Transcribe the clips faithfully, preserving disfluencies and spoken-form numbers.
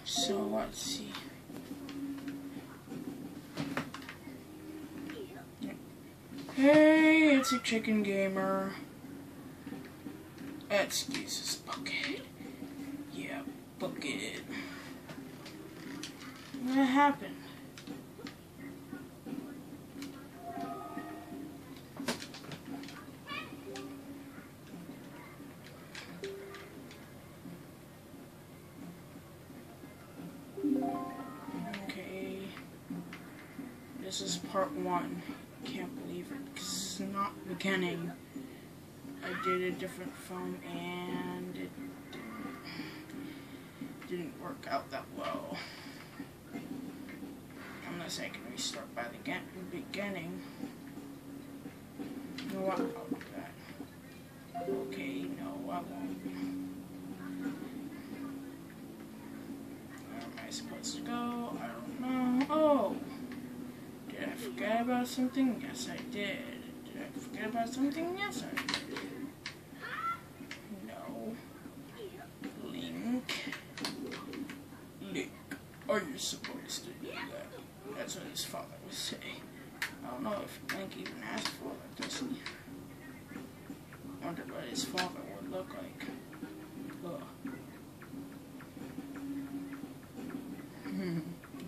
So let's see. Hey, it's a chicken gamer. Excuse this bucket. Yeah, bucket. What happened? Okay. This is part one. Can't believe it, because this is not the beginning. I did a different phone and it didn't, didn't work out that well. Unless I can restart by the beginning. No, I'll do that. Okay, no, I won't. Where am I supposed to go? I don't know. Oh! Did I forget about something? Yes, I did. Did I forget about something? Yes, I did. No. Link. Link. Are you supposed to do that? That's what his father would say. I don't know if Link even asked for that, does he? I wonder what his father would look like. Ugh. Hmm.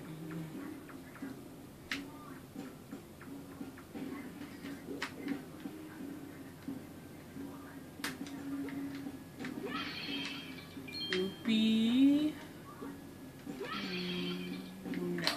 Oopie. Mm, no.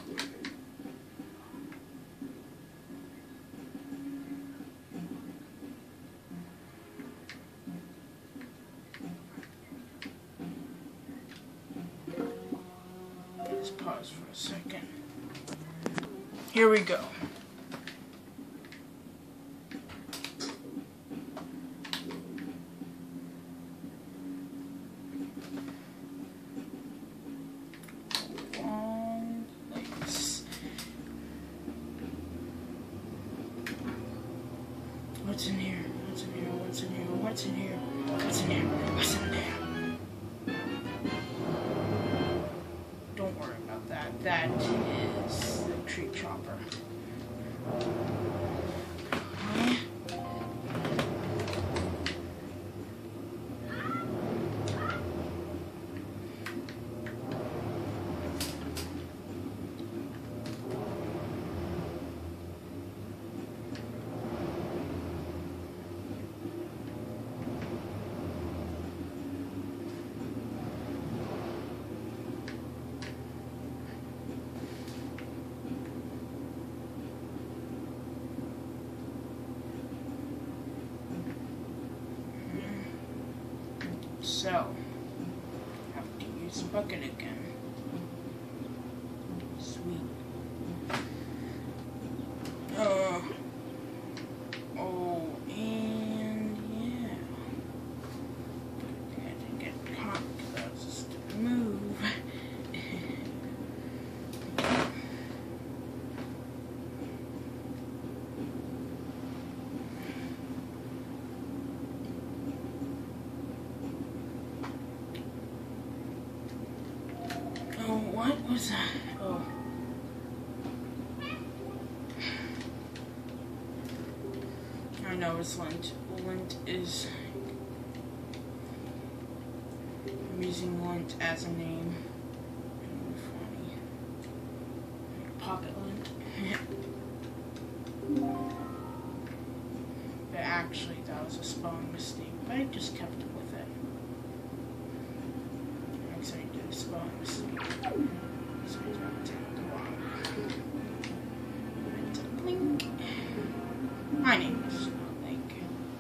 Let's pause for a second. Here we go. Long legs. What's in here? What's in here? What's in here? What's in here? What's in here? What's in there? Don't worry about that. That is the tree chopper. Okay. So, have to use the bucket again. Sweet. Uh, oh, and yeah. I didn't get caught because I was just a move. Oh, what was that? Oh. I know it's lint. Lint is... I'm using lint as a name. Kind of funny. Like pocket lint. But actually, that was a spelling mistake. But I just kept it with it. Actually, I did a spelling mistake. So I don't take the wrong. It's a blink. My name is not Link.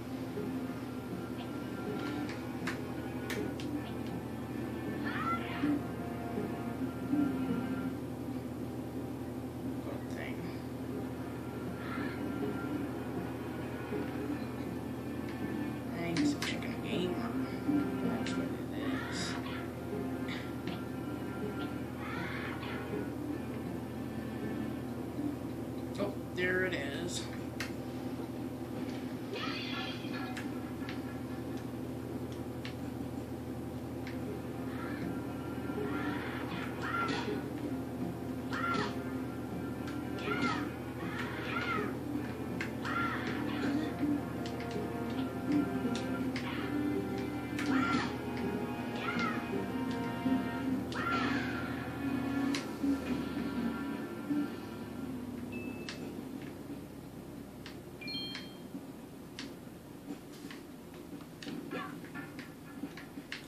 Good thing. My name is a chicken gamer. That's what it is. Oh, there it is.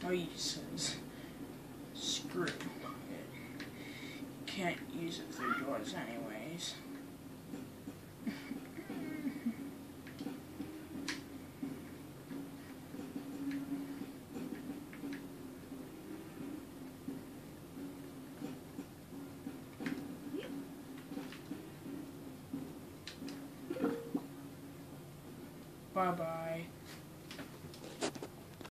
Oh, he says, screw it. Can't use it through doors anyways. Bye-bye.